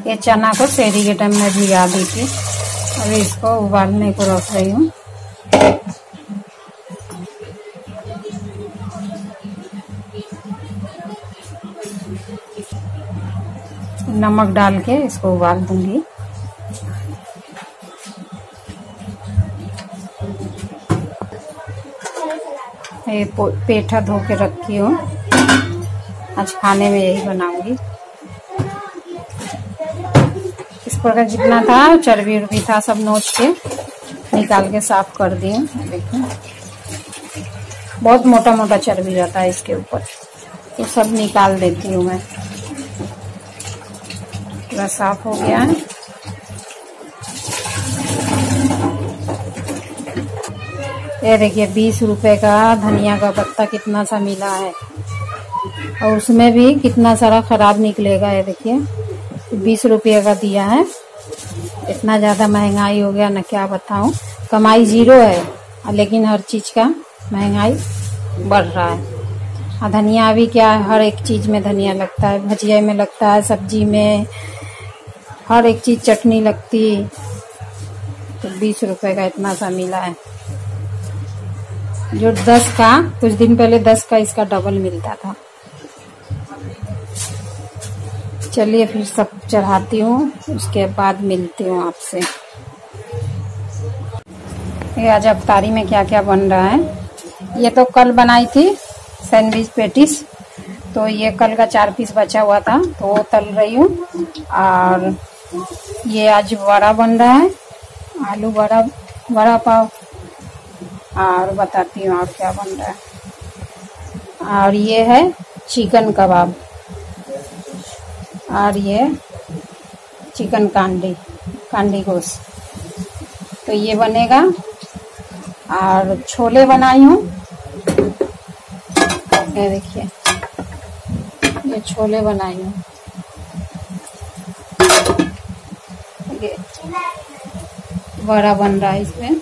ये चना को सेरी के टाइम में भिगा दी थी। अभी इसको उबालने को रख रही हूँ। नमक डाल के इसको उबाल दूंगी। ये पेठा धो के रखी हूँ, आज खाने में यही बनाऊंगी। इस प्रकार जितना था चर्बी उर्बी था सब नोच के निकाल के साफ कर दी हूँ। देखिए बहुत मोटा मोटा चर्बी रहता है इसके ऊपर, तो सब निकाल देती हूँ मैं। पूरा साफ हो गया है। ये देखिए 20 रुपए का धनिया का पत्ता कितना सा मिला है, और उसमें भी कितना सारा खराब निकलेगा। ये देखिए 20 रुपये का दिया है। इतना ज्यादा महंगाई हो गया ना, क्या बताऊं। कमाई जीरो है लेकिन हर चीज का महंगाई बढ़ रहा है। और धनिया भी क्या है, हर एक चीज में धनिया लगता है, भजिया में लगता है, सब्जी में, हर एक चीज चटनी लगती। तो 20 रुपए का इतना सा मिला है, जो 10 का कुछ दिन पहले 10 का इसका डबल मिलता था। चलिए फिर सब चढ़ाती हूँ, उसके बाद मिलती हूँ आपसे। ये आज अफ्तारी में क्या क्या बन रहा है। ये तो कल बनाई थी सैंडविच पेटिस, तो ये कल का 4 पीस बचा हुआ था तो वो तल रही हूँ। और ये आज वड़ा बन रहा है, आलू वड़ा पाव। और बताती हूँ और क्या बन रहा है। और ये है चिकन कबाब, और ये चिकन कांडी गोश्त। तो ये बनेगा। और छोले बनाई हूँ, ये देखिए ये छोले बनाई हूँ। ये बड़ा बन रहा है इसमें।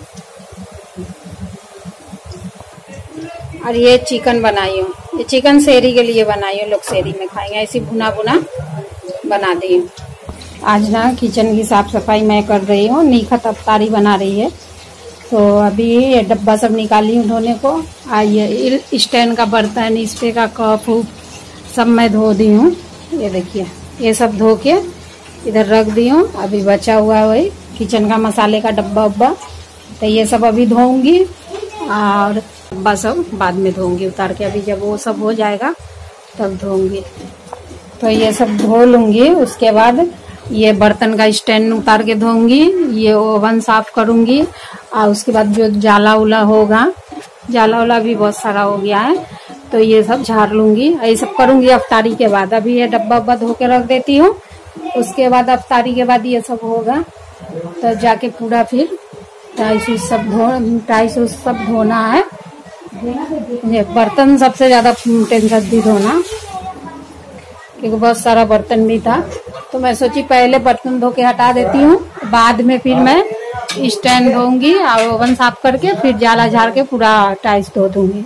और ये चिकन बनाई हूँ, ये चिकन सेरी के लिए बनाई हूँ, लोग सेरी में खाएंगे, ऐसी भुना बना दी हूँ। आज ना किचन की साफ सफाई मैं कर रही हूँ, निखत अफ्तारी बना रही है। तो अभी ये डब्बा सब निकाली हूँ धोने को। ये स्टैंड का बर्तन, इस पे का कप सब मैं धो दी हूँ। ये देखिए ये सब धो के इधर रख दी हूँ। अभी बचा हुआ है वही किचन का मसाले का डब्बा उब्बा, तो ये सब अभी धोऊंगी। और डब्बा सब बाद में धोऊंगी उतार के, अभी जब वो सब हो जाएगा तब धोऊंगी। तो ये सब धो लूंगी, उसके बाद ये बर्तन का स्टैंड उतार के धोऊंगी, ये ओवन साफ करूंगी। और उसके बाद जो जाला उला होगा, जाला उला भी बहुत सारा हो गया है, तो ये सब झाड़ लूंगी। ये सब करूंगी अफ्तारी के बाद। अभी ये डब्बा उब्बा धो के रख देती हूँ, उसके बाद अफ्तारी के बाद ये सब होगा, तो जाके पूरा फिर टाइस सब धोना है। ये बर्तन सबसे ज्यादा टेंशन थी धोना, क्योंकि बहुत सारा बर्तन भी था। तो मैं सोची पहले बर्तन धो के हटा देती हूँ, बाद में फिर मैं स्टैंड धोऊंगी और ओवन साफ करके फिर जाला झाड़ के पूरा टाइल्स धो दूंगी।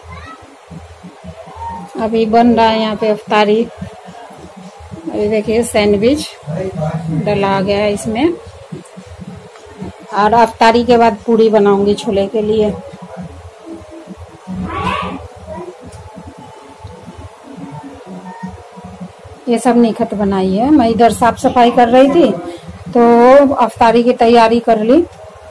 अभी बन रहा है यहाँ पे अफ्तारी। अभी देखिए सैंडविच डला गया है इसमें। और अफ्तारी के बाद पूरी बनाऊंगी छोले के लिए। ये सब निखत बनाई है। मैं इधर साफ सफाई कर रही थी तो अफ्तारी की तैयारी कर ली।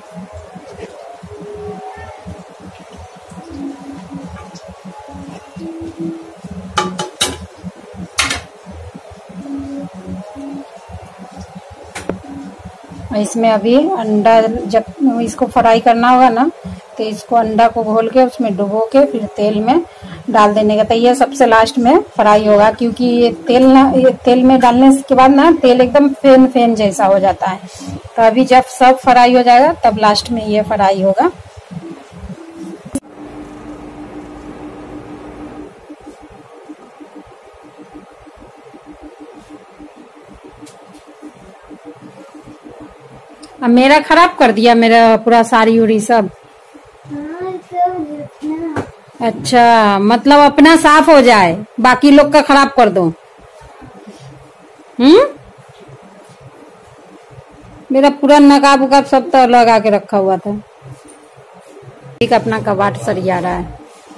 इसमें अभी अंडा, जब इसको फ्राई करना होगा ना, तो इसको अंडा को घोल के उसमें डुबो के फिर तेल में डाल देने का। तो ये सबसे लास्ट में फ्राई होगा, क्योंकि ये तेल में डालने के बाद ना तेल एकदम फेन जैसा हो जाता है। तो अभी जब सब फ्राई हो जाएगा तब लास्ट में ये फ्राई होगा। अब मेरा खराब कर दिया, मेरा पूरा साड़ी उड़ी सब। अच्छा, मतलब अपना साफ हो जाए, बाकी लोग का खराब कर दो। मेरा पूरा नकाब उकाब सब तो लगा के रखा हुआ था। एक अपना कबाट सरिया रहा है।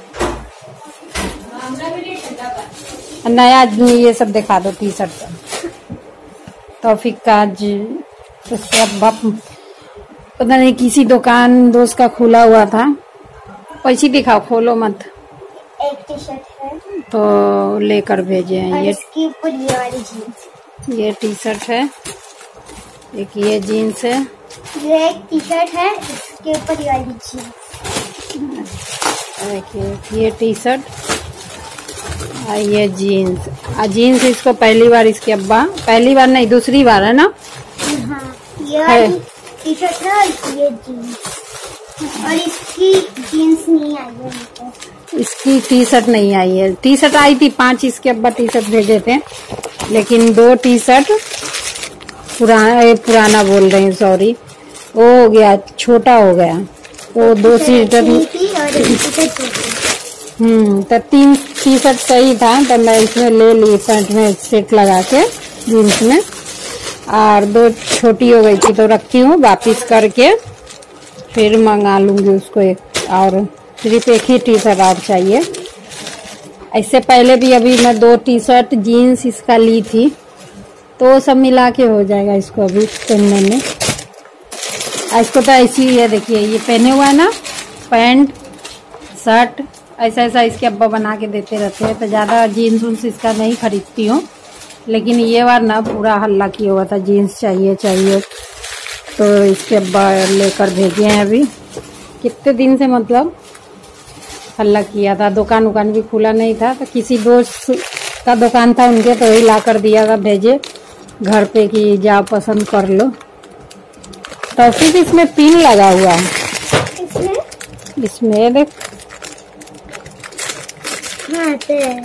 नया ये सब दिखा दो टी शर्ट का। तौफीक का आज पता नहीं किसी दुकान दोस्त का खुला हुआ था। पैसे दिखाओ, खोलो मत। एक टी शर्ट है तो लेकर भेजे हैं। इसकी पूरी वाली जीन्स। ये टी शर्ट है, एक ये जीन्स है, ये एक टी शर्ट है, इसके ऊपर ये वाली जीन्स। देखिए ये टी शर्ट और ये जीन्स। जीन्स इसको पहली बार इसके अब्बा, पहली बार नहीं दूसरी बार है ना। हाँ, ये वाली टी शर्ट है और ये जीन्स। और इसकी जीन्स नहीं आई है। इसकी टी शर्ट नहीं आई है। टी शर्ट आई थी 5, इसके अब्बा टी शर्ट भेजे थे, लेकिन 2 टी शर्ट पुराना बोल रहे हैं, सॉरी, वो हो गया, छोटा हो गया। वो 2 सीटर तो 3 टी शर्ट सही था, तो मैं इसमें ले ली पैंट में सेट लगा के जीन्स में, और 2 छोटी हो गई थी तो रखी हूँ। वापिस करके फिर मंगा लूंगी उसको एक, और सिर्फ एक ही टी शर्ट और चाहिए। इससे पहले भी अभी मैं 2 टी शर्ट जीन्स इसका ली थी, तो वो सब मिला के हो जाएगा इसको अभी पहनने में। इसको तो ऐसी है, देखिए ये पहने हुआ है ना, पैंट शर्ट ऐसा ऐसा इसके अब्बा बना के देते रहते हैं, तो ज़्यादा जीन्स उन्स इसका नहीं खरीदती हूँ। लेकिन ये बार ना पूरा हल्ला किया हुआ था, जीन्स चाहिए चाहिए, तो इसके अब्बा लेकर भेजे हैं। अभी कितने दिन से मतलब हल्ला किया था। दुकान उकान भी खुला नहीं था, तो किसी दोस्त का दुकान था उनके, तो वही ला कर दिया था, भेजे घर पे कि जाओ पसंद कर लो। तो फिर इसमें पिन लगा हुआ है, इसमें देख। हाँ,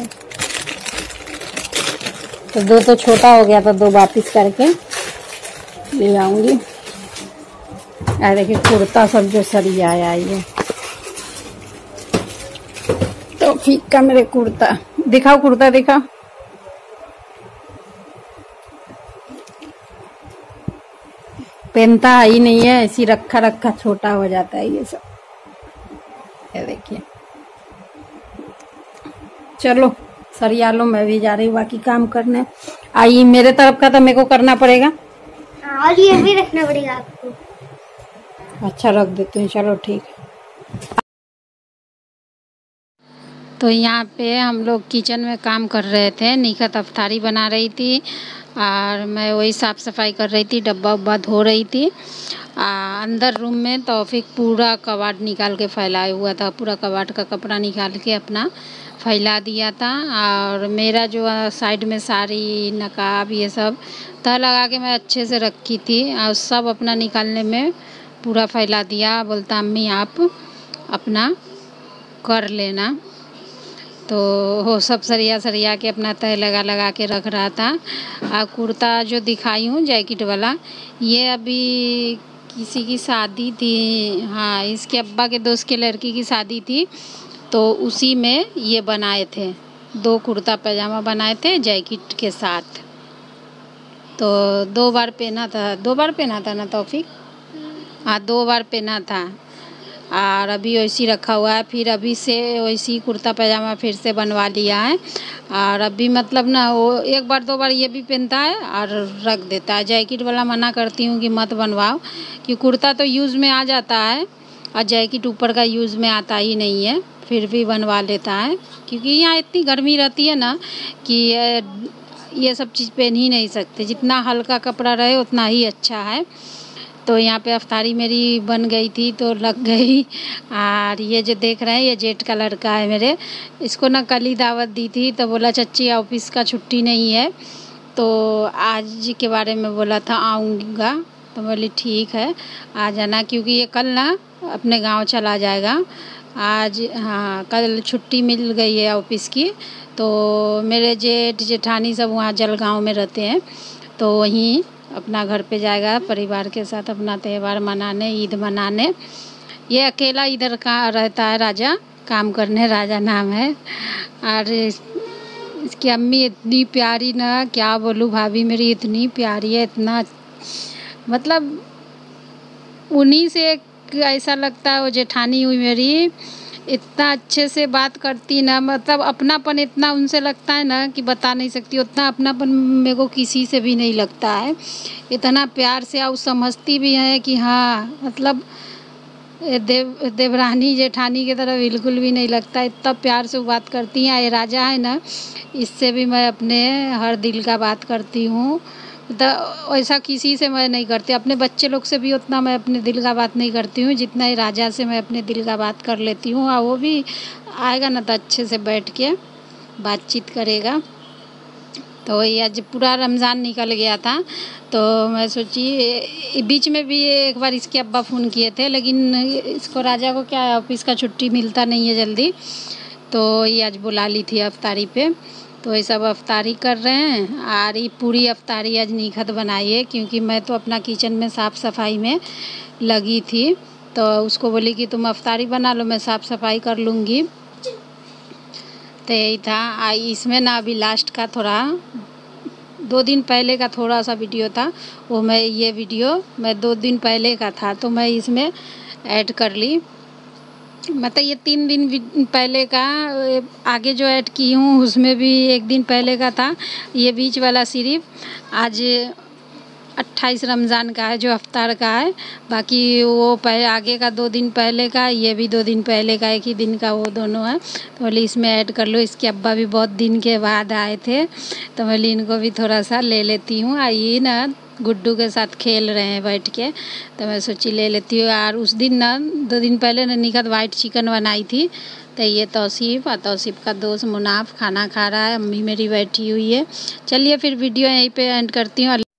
तो 2 तो छोटा हो गया था, 2 वापिस करके ले आऊंगी। देखिए कुर्ता सब जो सरिया आया ये तो ठीक का मेरे कुर्ता दिखाओ, कुर्ता दिखाओ। पहनता ही नहीं है, ऐसी रखा रखा छोटा हो जाता है ये सब। ये देखिए, चलो सरिया लो, मैं भी जा रही हूँ बाकी काम करने। आई मेरे तरफ का तो मेरे को करना पड़ेगा। और ये भी रखना पड़ेगा आपको। अच्छा रख देते हैं, चलो ठीक है। तो यहाँ पे हम लोग किचन में काम कर रहे थे। निखत अफ्तारी बना रही थी और मैं वही साफ़ सफाई कर रही थी, डब्बा उब्बा धो रही थी। अंदर रूम में तौफीक पूरा कबाड़ निकाल के फैलाया हुआ था, पूरा कबाड़ का कपड़ा निकाल के अपना फैला दिया था। और मेरा जो साइड में साड़ी नकाब ये सब तह लगा के मैं अच्छे से रखी थी, और सब अपना निकालने में पूरा फैला दिया। बोलता अम्मी आप अपना कर लेना, तो वो सब सरिया सरिया के अपना तय लगा लगा के रख रहा था। और कुर्ता जो दिखाई हूँ जैकेट वाला, ये अभी किसी की शादी थी, हाँ इसके अब्बा के दोस्त के लड़की की शादी थी, तो उसी में ये बनाए थे। 2 कुर्ता पैजामा बनाए थे जैकेट के साथ। तो 2 बार पहना था, 2 बार पहना था ना तौफीक? हाँ 2 बार पहना था, और अभी वैसी रखा हुआ है। फिर अभी से वैसी कुर्ता पैजामा फिर से बनवा लिया है। और अभी मतलब ना वो 1 बार 2 बार ये भी पहनता है और रख देता है। जैकेट वाला मना करती हूँ कि मत बनवाओ, कि कुर्ता तो यूज़ में आ जाता है और जैकेट ऊपर का यूज़ में आता ही नहीं है, फिर भी बनवा लेता है। क्योंकि यहाँ इतनी गर्मी रहती है ना कि ये सब चीज़ पहन ही नहीं सकते। जितना हल्का कपड़ा रहे उतना ही अच्छा है। तो यहाँ पे अफ्तारी मेरी बन गई थी तो लग गई। और ये जो देख रहे हैं ये जेठ का लड़का है मेरे, इसको ना कल ही दावत दी थी, तो बोला चच्ची ऑफिस का छुट्टी नहीं है, तो आज के बारे में बोला था आऊँगा। तो बोली ठीक है आ जाना, क्योंकि ये कल ना अपने गांव चला जाएगा। आज हाँ कल छुट्टी मिल गई है ऑफिस की। तो मेरे जेठ जेठानी सब वहाँ जलगांव में रहते हैं, तो वहीं अपना घर पे जाएगा परिवार के साथ अपना त्यौहार मनाने, ईद मनाने। ये अकेला इधर का रहता है, राजा काम करने, राजा नाम है। और इसकी अम्मी इतनी प्यारी ना, क्या बोलूँ, भाभी मेरी इतनी प्यारी है, इतना मतलब उन्हीं से ऐसा लगता है। वो जेठानी हुई मेरी, इतना अच्छे से बात करती ना, मतलब अपनापन इतना उनसे लगता है ना कि बता नहीं सकती। उतना अपनापन मेरे को किसी से भी नहीं लगता है। इतना प्यार से और समझती भी है कि हाँ, मतलब देवरानी जेठानी की तरह बिल्कुल भी नहीं लगता। इतना प्यार से वो बात करती हैं। ये राजा है ना, इससे भी मैं अपने हर दिल का बात करती हूँ। ऐसा किसी से मैं नहीं करती। अपने बच्चे लोग से भी उतना मैं अपने दिल का बात नहीं करती हूँ जितना ही राजा से मैं अपने दिल का बात कर लेती हूँ। और वो भी आएगा ना तो अच्छे से बैठ के बातचीत करेगा। तो ये आज पूरा रमज़ान निकल गया था, तो मैं सोची बीच में भी एक बार इसके अब्बा फ़ोन किए थे, लेकिन इसको राजा को क्या है, ऑफिस का छुट्टी मिलता नहीं है जल्दी। तो ये आज बुला ली थी अफ्तारी पे। तो ये सब अफ्तारी कर रहे हैं। और ये पूरी अफ्तारी आज निखत बनाई है, क्योंकि मैं तो अपना किचन में साफ़ सफाई में लगी थी। तो उसको बोली कि तुम अफ्तारी बना लो, मैं साफ़ सफाई कर लूँगी। तो यही था। इसमें ना अभी लास्ट का थोड़ा 2 दिन पहले का थोड़ा सा वीडियो था, वो ये वीडियो मैं 2 दिन पहले का था, तो मैं इसमें ऐड कर ली। मतलब ये 3 दिन पहले का, आगे जो ऐड की हूँ उसमें भी 1 दिन पहले का था। ये बीच वाला सिर्फ आज 28 रमज़ान का है, जो अफ्तार का है। बाकी वो आगे का 2 दिन पहले का, ये भी 2 दिन पहले का, एक ही दिन का वो दोनों है। तो बोली इसमें ऐड कर लो। इसके अब्बा भी बहुत दिन के बाद आए थे, तो बोली इनको भी थोड़ा सा ले लेती हूँ। ये ना गुड्डू के साथ खेल रहे हैं बैठ के, तो मैं सोची ले लेती हूँ। और उस दिन ना 2 दिन पहले ना निखत वाइट चिकन बनाई थी। तो ये तौसीफ़ और तौसीफ़ का दोस्त मुनाफ खाना खा रहा है, अम्मी मेरी बैठी हुई है। चलिए फिर वीडियो यहीं पे एंड करती हूँ।